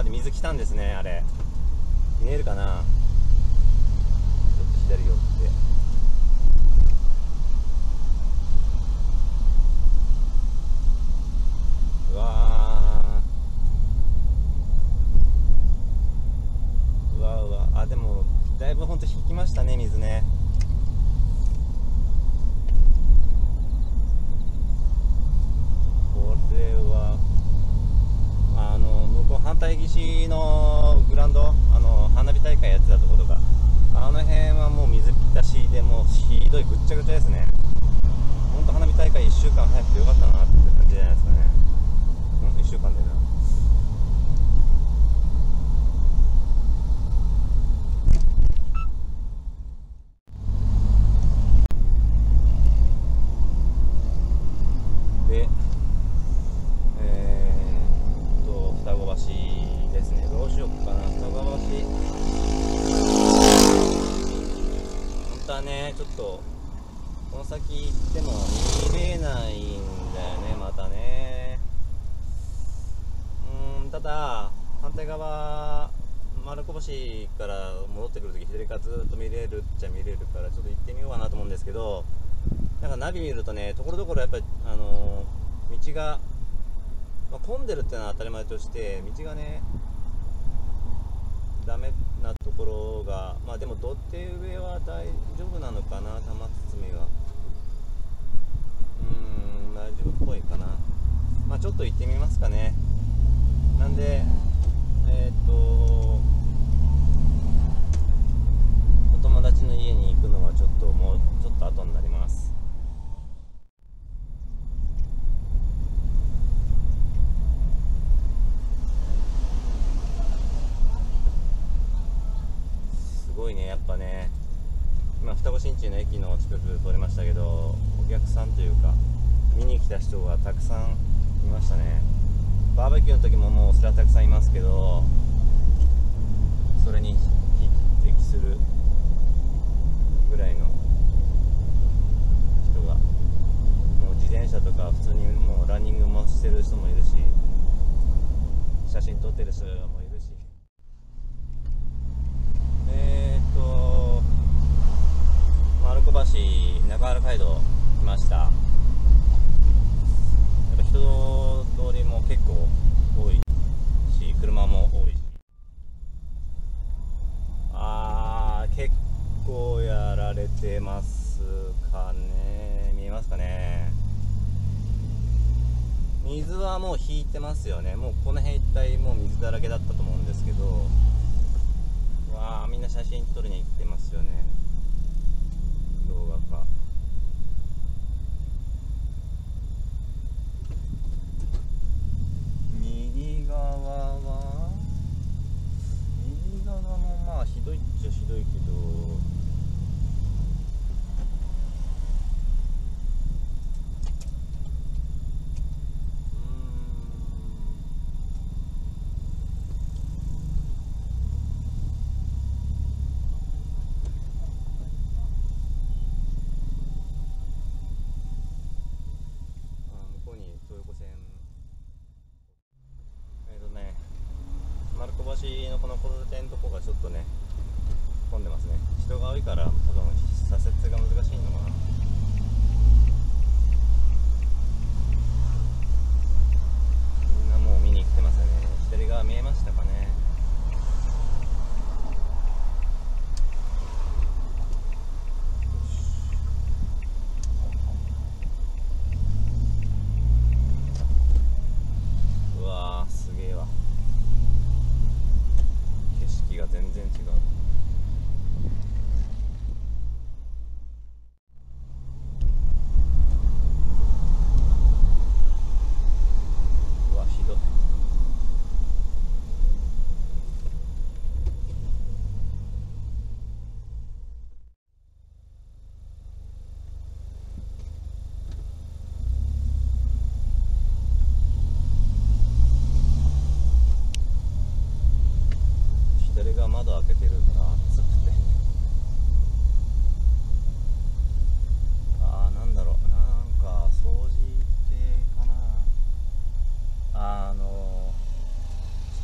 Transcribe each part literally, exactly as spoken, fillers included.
で水来たんですね。あれ見えるかな。ちょっと左寄ってうわーうわうわあ、でもだいぶほんと引きましたね、水ね。これはあの向こう反対岸のグラウンド、あの花火大会やってたところが、あの辺はもう水浸しで、もうひどいぐっちゃぐちゃですね。ほんと花火大会いっしゅうかん早くてよかったなって感じじゃないですかね。んいっしゅうかんでな。でえー、っと双子橋ですね。どうしようかな。双子橋本当はね、ちょっとこの先行っても見れないんだよね、またね。うーんただ反対側丸子橋から戻ってくるとき左からずっと見れるっちゃ見れるから、ちょっと行ってみようかなと思うんですけど、なんかナビ見るとね、ところどころやっぱりあのー、道が、まあ、混んでるってのは当たり前として、道がねダメなところが、まあでも土手上は大丈夫なのかな、玉包がうーん大丈夫っぽいかな。まあちょっと行ってみますかね。なんでえー、っとお友達の家に行くのはちょっともうちょっと後になります。すごいね、やっぱね、今双子新地の駅の近く通りましたけど、お客さんというか見に来た人がたくさんいましたね。バーベキューの時ももうそれはたくさんいますけど、それに匹敵するぐらいの人が、もう自転車とか普通にもうランニングもしてる人もいるし、写真撮ってる人もいるし、えーっと丸子橋中原街道来ました。やっぱ人通りも結構多いし、車も多いし、あー結構やられてますかね。見えますかね。水はもう引いてますよね。もうこの辺一帯もう水だらけだったと思うんですけど、わあみんな写真撮りに行ってますよね。動画か。右側は右側もまあひどいっちゃひどいけど、丸子橋のこの交差点のとこがちょっとね混んでますね。人が多いから多分左折が難しいのかな。みんなもう見に来てますよね。左側見えましたかね。うわーすげえわ、景色が全然違う。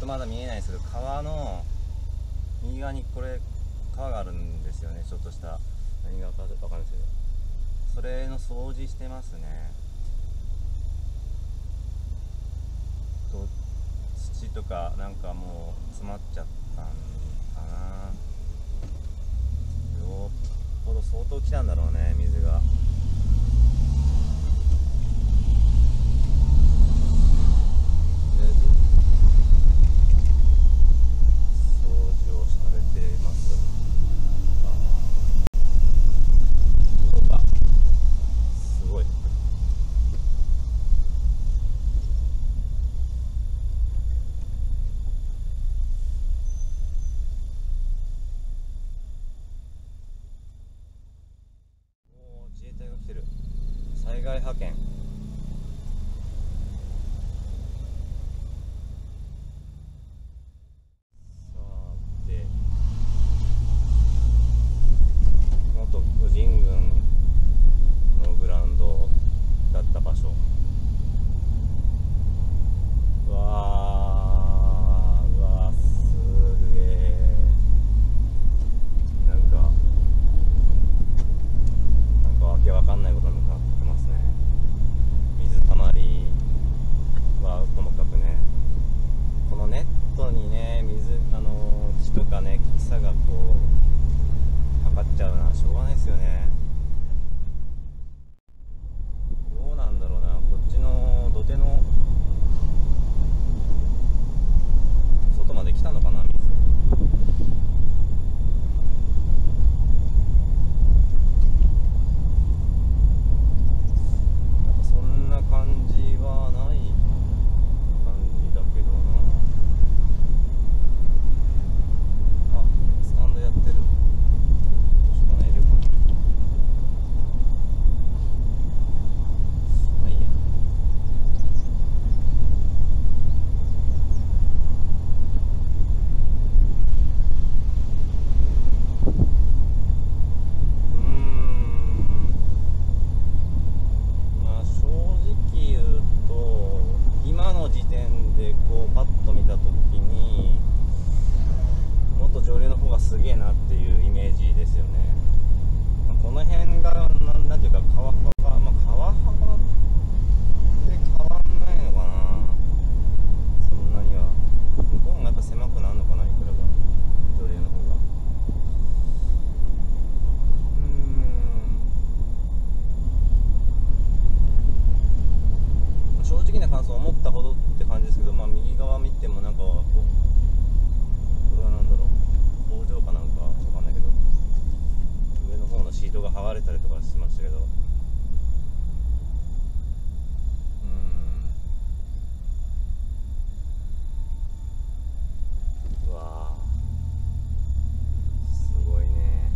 とまだ見えないですけど、川の右側にこれ川があるんですよね。ちょっとした何川か分かんないですけど、それの掃除してますね。と土とかなんかもう詰まっちゃったんかな。よっぽど相当来たんだろうね、水が。災害派遣。さて、元巨人軍のグラウンドだった場所。うわー、うわー、すげえ。なんかなんかわけわかんないことに向かってますね。水たまりはともかくね、このネットにね、水あの木とかね、草がこうかかっちゃうのはしょうがないですよね。どうなんだろうな、こっちの土手の外まで来たのかな、水。感じはない感じだけどな。あ、スタンドやってる。どうしようかな、いるかな。まあいいや。上流の方がすげえなっていうイメージですよね。この辺がな、なんていうか川幅が、まあ、川幅って変わんないのかな、そんなには。向こうがやっぱ狭くなるのかな、いくらか上流の方が。うーん、正直な感想、思ったほどって感じですけど、まあ右側見てもなんかこう、これはなんだろう、工場かなんかわかんないけど、上の方のシートが剥がれたりとかしてましたけど、うーん、うわー、すごいね。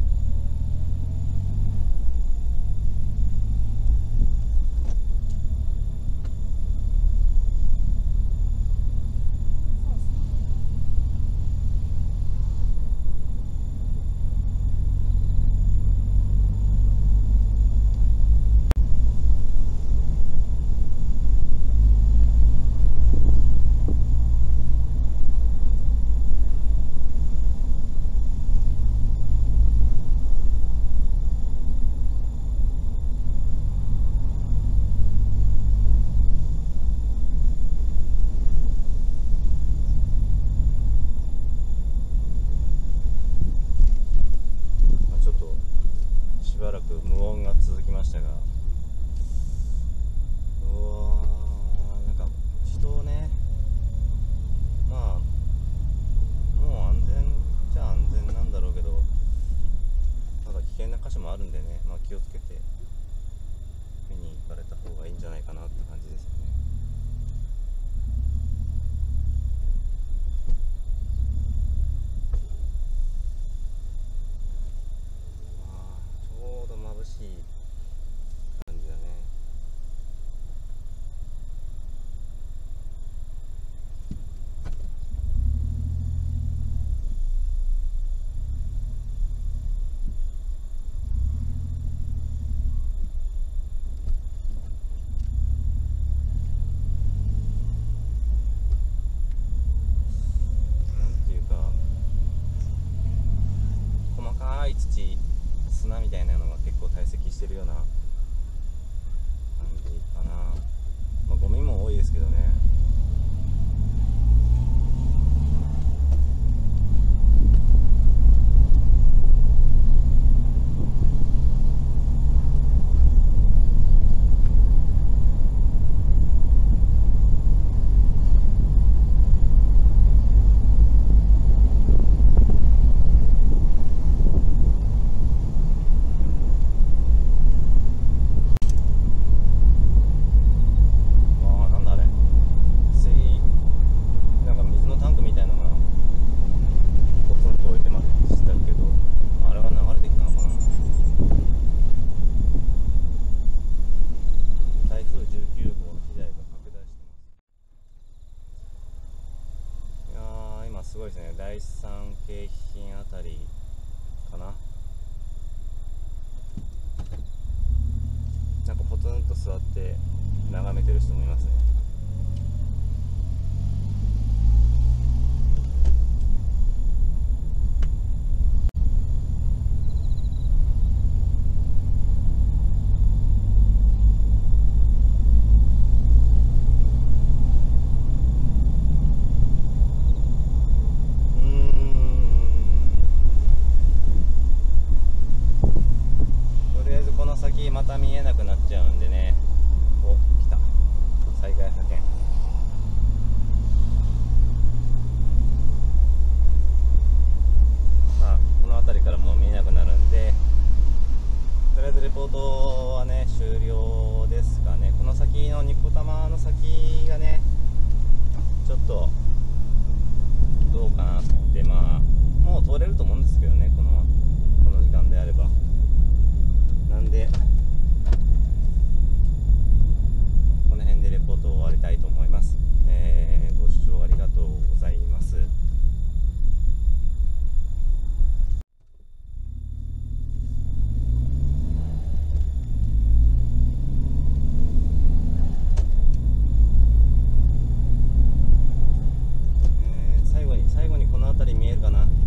ですね、第三京浜あたりかな。なんかポツンと座って眺めてる人もいますね。先また見えなくなっちゃうんでね。お、来た災害派遣。まあこの辺りからもう見えなくなるんで、とりあえずレポートはね終了ですかね。この先のニコタマの先がねちょっとどうかなって、まあもう通れると思うんですけどね、このこの時間であれば。なんでこの辺でレポートを終わりたいと思います。えー、ご視聴ありがとうございます。えー、最後に最後にこの辺り見えるかな。